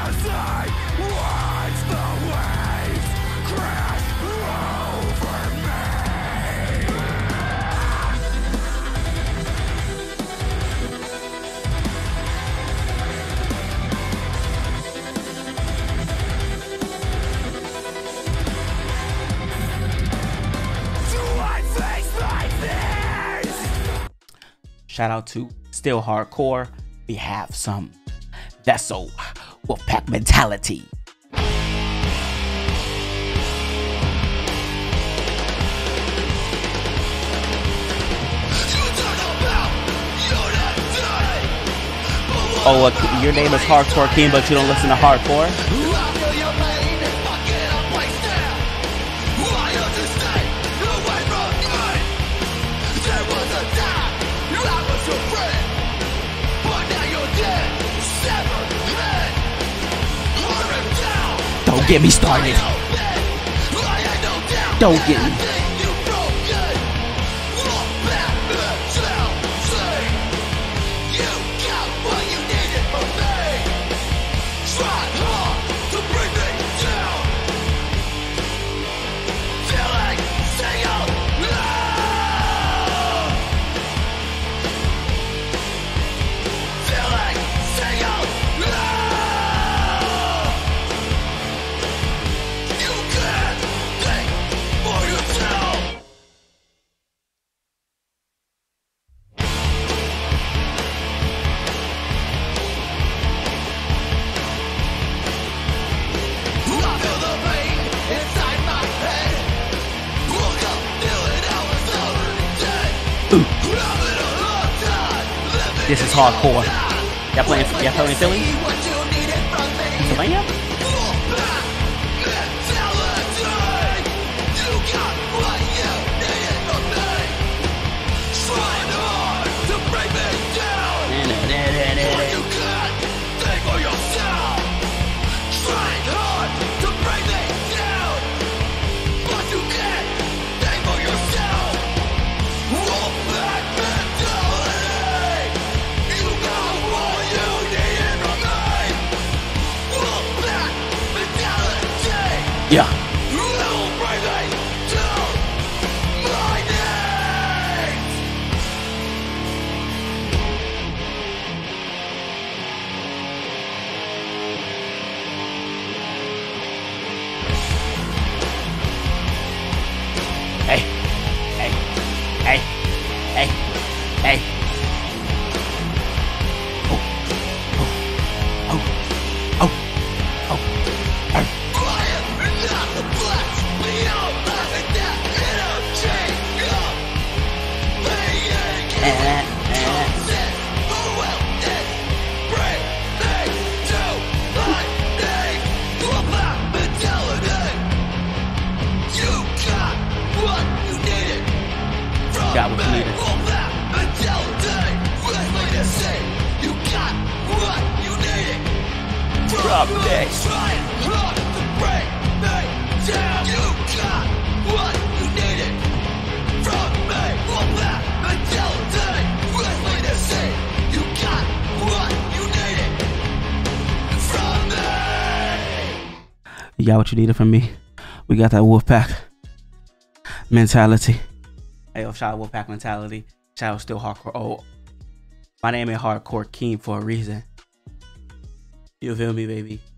Shout out to Still Hardcore. We have some Vessel Wolfpack Mentality. Oh, your name is Hardcore King, but you don't listen to hardcore? Don't get me started. Don't get me. This is hardcore. Y'all playing Philly? Pennsylvania? Yeah. Hey, hey, hey, hey, hey. Oh, oh, oh, oh, oh, oh. Got what you needed. Drop dead. You got what you needed from me. We got that Wolfpack mentality. Hey, yo, shout out Wolfpack Mentality. Shout out Still Hardcore. Oh, my name is Hardcore King for a reason. You feel me, baby?